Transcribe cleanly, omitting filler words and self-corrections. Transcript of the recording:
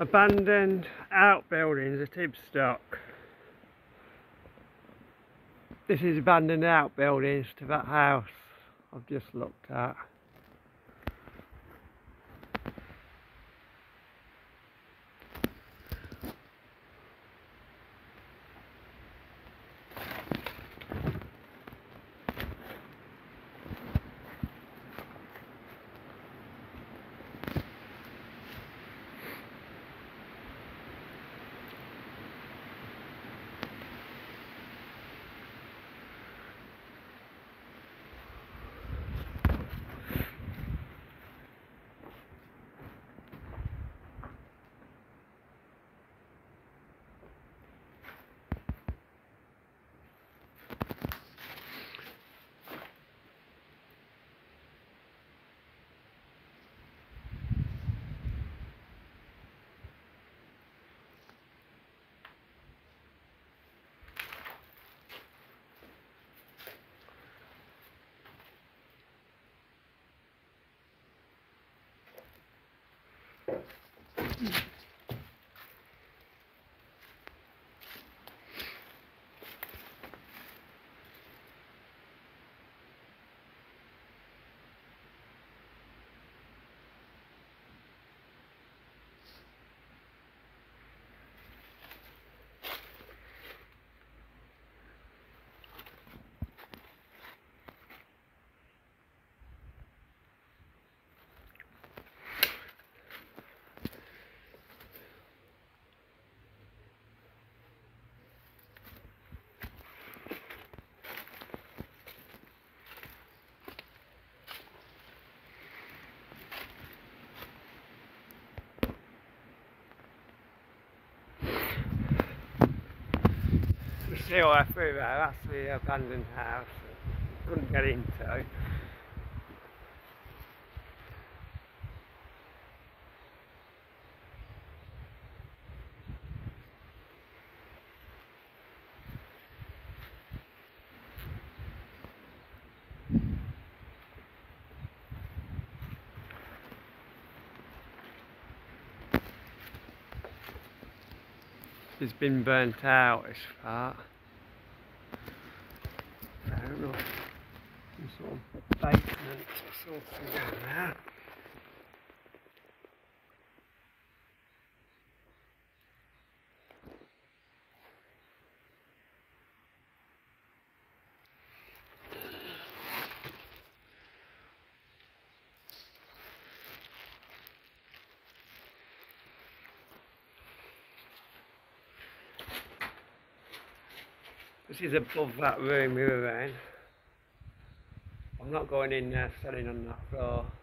Abandoned outbuildings at Ibstock. This is abandoned outbuildings to that house I've just looked at. See all that through there, that's the abandoned house. Couldn't get into. It's been burnt out, this part. I don't know, some sort of basement or something down there. This is above that room we were in. I'm not going in there, standing on that floor.